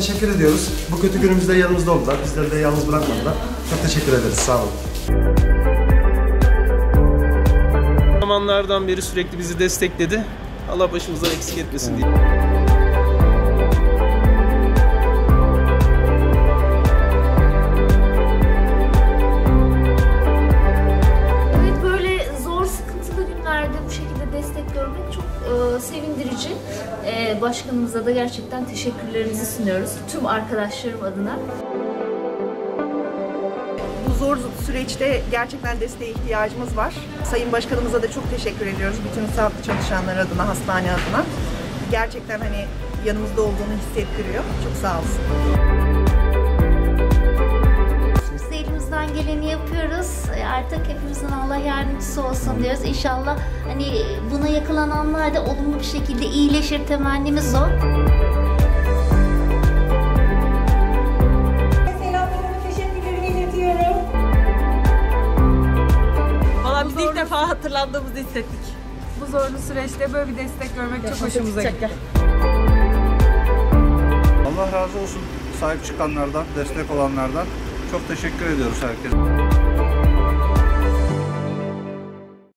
teşekkür ediyoruz. Bu kötü günümüzde yanımızda oldular. Bizleri de yalnız bırakmadılar. Çok teşekkür ederiz. Sağ olun. Zamanlardan beri sürekli bizi destekledi. Allah başımızdan eksik etmesin diye. Evet, böyle zor, sıkıntılı günlerde bu şekilde destek görmek çok sevindirici. Başkanımıza da gerçekten teşekkürlerimizi sunuyoruz tüm arkadaşlarım adına. Bu zor süreçte gerçekten desteğe ihtiyacımız var. Sayın Başkanımıza da çok teşekkür ediyoruz. Bütün sağlık çalışanları adına, hastane adına. Gerçekten hani yanımızda olduğunu hissettiriyor. Çok sağ olsun. Biz elimizden geleni yapıyoruz. Artık hepimizin Allah yardımcısı olsun diyoruz. İnşallah hani buna yakalananlar da olumlu bir şekilde iyileşir, temennimiz o. Biz ilk defa hatırlandığımızı hissettik. Bu zorlu süreçte böyle bir destek görmek çok hoşumuza gitti. Allah razı olsun sahip çıkanlardan, destek olanlardan. Çok teşekkür ediyoruz herkese.